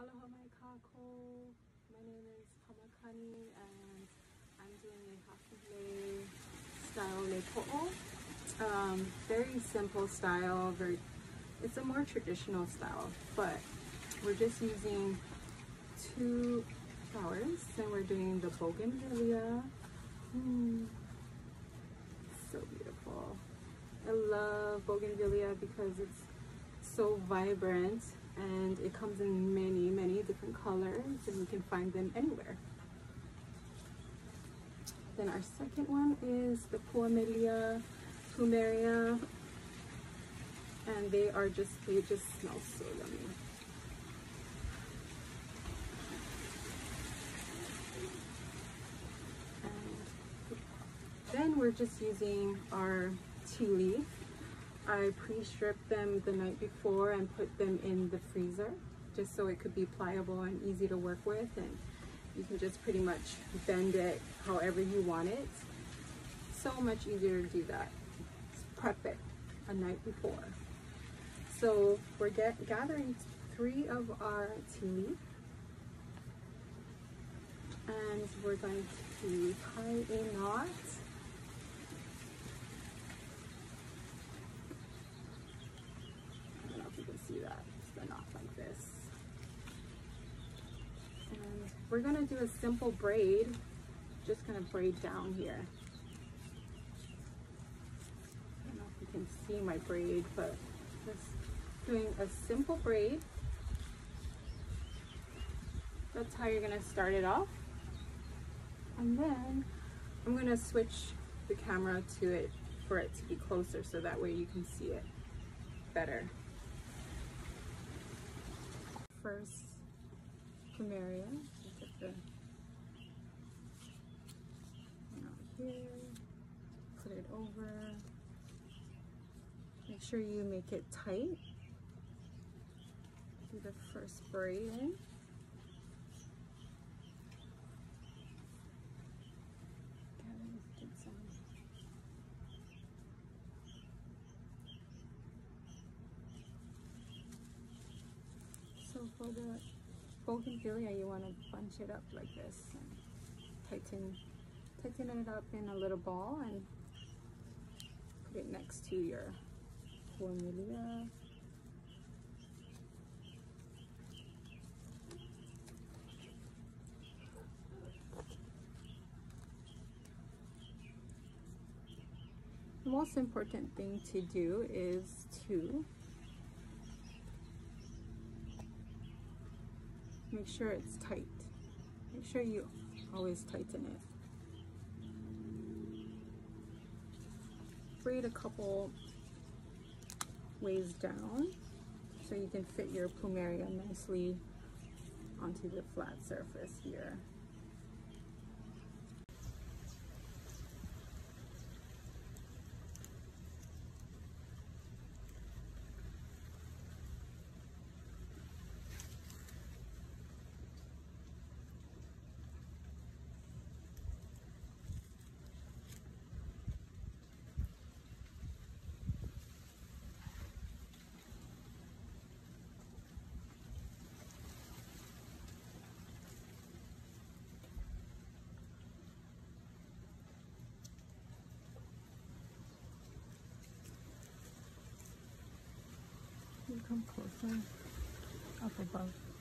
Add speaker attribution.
Speaker 1: Aloha my Haku. My name is Pamakani and I'm doing a Hawaiian Lei style Lei Poʻo. Very simple style, it's a more traditional style, but we're just using 2 flowers and we're doing the Bougainvillea. So beautiful. I love Bougainvillea because it's so vibrant and it comes in many different colors and you can find them anywhere. Then our second one is the Plumeria, and they just smell so yummy. And then we're just using our tea leaf. I pre-stripped them the night before and put them in the freezer just so it could be pliable and easy to work with, and you can just pretty much bend it however you want it. So much easier to do that. Just prep it a night before. So we're gathering 3 of our tea leaf and we're going to tie a knot. I don't know if you can see that. It's the knot like this. And we're gonna do a simple braid. Just gonna braid down here. I don't know if you can see my braid, but just doing a simple braid. That's how you're gonna start it off. And then I'm gonna switch the camera to it for it to be closer so that way you can see it better. First, Plumeria, put the one out here, put it over. Make sure you make it tight. Do the first braid in. Get some. So for the Bougainvillea, you want to bunch it up like this and tighten it up in a little ball and put it next to your Plumeria. The most important thing to do is to make sure it's tight. Make sure you always tighten it. Braid a couple ways down so you can fit your Plumeria nicely onto the flat surface here. You come closer, up above.